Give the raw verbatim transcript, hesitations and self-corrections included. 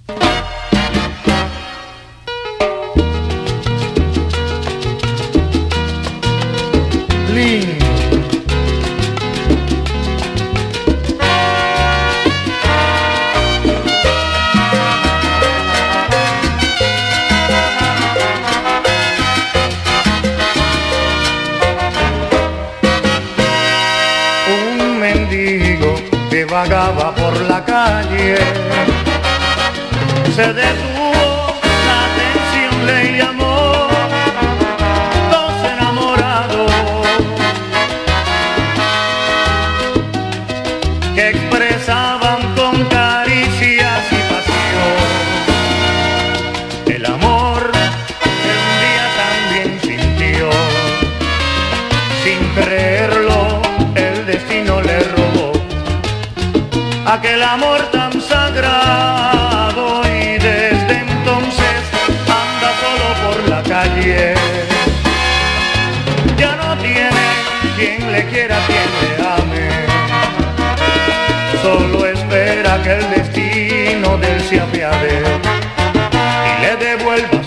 Lindo. Un mendigo que vagaba por la calle se detuvo, la atención le llamó. Dos enamorados que expresaban con caricias y pasión el amor que un día también sintió. Sin creerlo, el destino le robó aquel amor tan sagrado, y desde entonces anda solo por la calle. Ya no tiene quien le quiera, quien le ame. Solo espera que el destino de él se apiade y le devuelva